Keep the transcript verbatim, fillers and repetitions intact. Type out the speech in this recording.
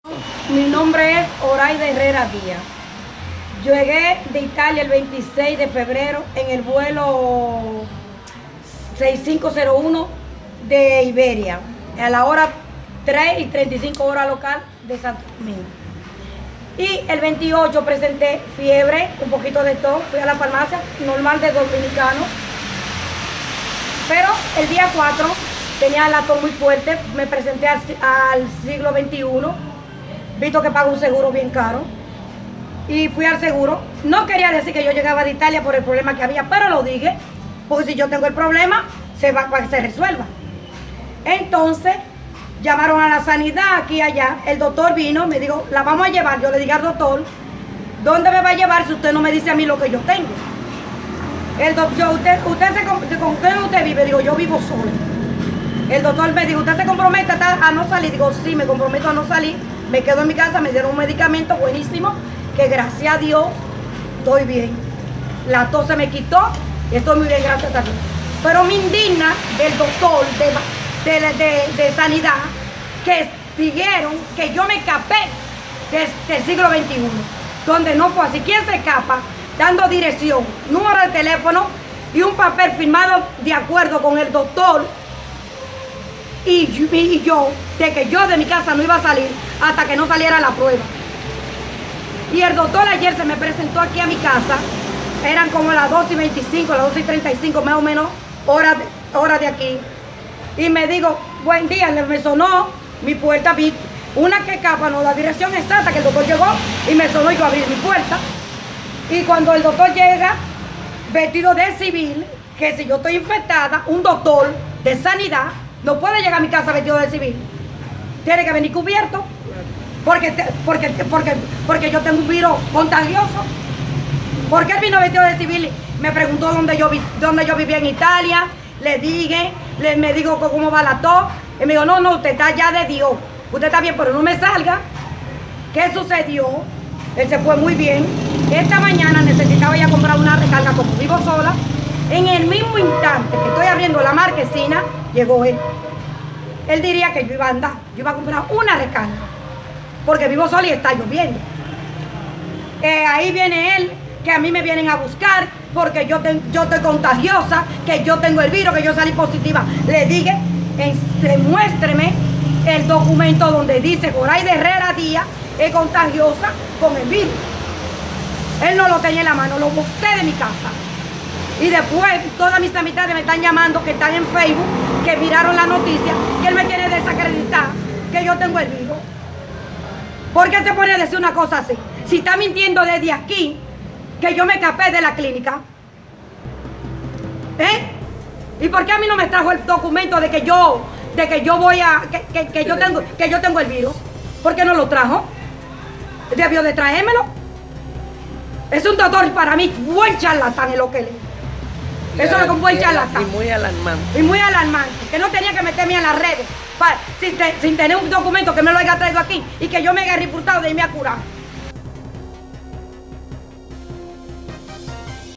Mi nombre es Oraida Herrera Díaz. Llegué de Italia el veintiséis de febrero en el vuelo seis cinco cero uno de Iberia, a la hora tres y treinta y cinco hora local de Santo Domingo. Y el veintiocho presenté fiebre, un poquito de tos, fui a la farmacia, normal de dominicano. Pero el día cuatro tenía la tos muy fuerte, me presenté al, al siglo veintiuno, visto que pago un seguro bien caro. Y fui al seguro. No quería decir que yo llegaba de Italia por el problema que había, pero lo dije, porque si yo tengo el problema, se va para que se resuelva. Entonces, llamaron a la sanidad aquí y allá, el doctor vino, me dijo, la vamos a llevar. Yo le dije al doctor, ¿dónde me va a llevar si usted no me dice a mí lo que yo tengo? El doctor, usted, usted se, ¿con quién usted vive? Digo, yo vivo solo. El doctor me dijo, ¿usted se compromete a, a no salir? Digo, sí, me comprometo a no salir. Me quedo en mi casa, me dieron un medicamento buenísimo, que gracias a Dios estoy bien. La tos se me quitó y estoy muy bien, gracias a Dios. Pero me indigna del doctor de, de, de, de sanidad que dijeron que yo me escapé del, del siglo veintiuno, donde no fue así. ¿Quién se escapa? Dando dirección, número de teléfono y un papel firmado de acuerdo con el doctor y, y yo, de que yo de mi casa no iba a salir hasta que no saliera la prueba. Y el doctor ayer se me presentó aquí a mi casa, eran como las dos y veinticinco, las dos y treinta y cinco más o menos, horas de, horas de aquí. Y me digo, buen día, me sonó mi puerta, vi una que capa, no, la dirección exacta que el doctor llegó y me sonó y yo abrí mi puerta. Y cuando el doctor llega, vestido de civil, que si yo estoy infectada, un doctor de sanidad no puede llegar a mi casa vestido de civil. Tiene que venir cubierto. Porque, porque, porque, porque yo tengo un virus contagioso. Porque él vino vestido de civil, me preguntó dónde yo, vi, dónde yo vivía en Italia, le dije, le, me dijo cómo va la tos, y me dijo, no, no, usted está ya de Dios, usted está bien, pero no me salga. ¿Qué sucedió? Él se fue muy bien. Esta mañana necesitaba ya comprar una recarga, como vivo sola. En el mismo instante que estoy abriendo la marquesina, llegó él. Él diría que yo iba a andar, yo iba a comprar una recarga, porque vivo sola y está lloviendo. Eh, ahí viene él, que a mí me vienen a buscar porque yo, te, yo estoy contagiosa, que yo tengo el virus, que yo salí positiva. Le dije, demuéstreme el documento donde dice Oraida Herrera Díaz es contagiosa con el virus. Él no lo tenía en la mano, lo busqué de mi casa. Y después todas mis amistades me están llamando, que están en Facebook, que miraron la noticia, que él me quiere desacreditar, que yo tengo el virus. ¿Por qué se pone a decir una cosa así? Si está mintiendo desde aquí, que yo me escapé de la clínica. ¿Eh? ¿Y por qué a mí no me trajo el documento de que yo, de que yo voy a, que, que, que yo tengo, que yo tengo el virus? ¿Por qué no lo trajo? Debió de traérmelo. Es un doctor para mí, buen charlatán es lo que le. Eso es un buen charlatán. Y muy alarmante. Y muy alarmante. Que no tenía que meterme en las redes para, sin, te, sin tener un documento que me lo haya traído aquí y que yo me haya reportado de irme a curar.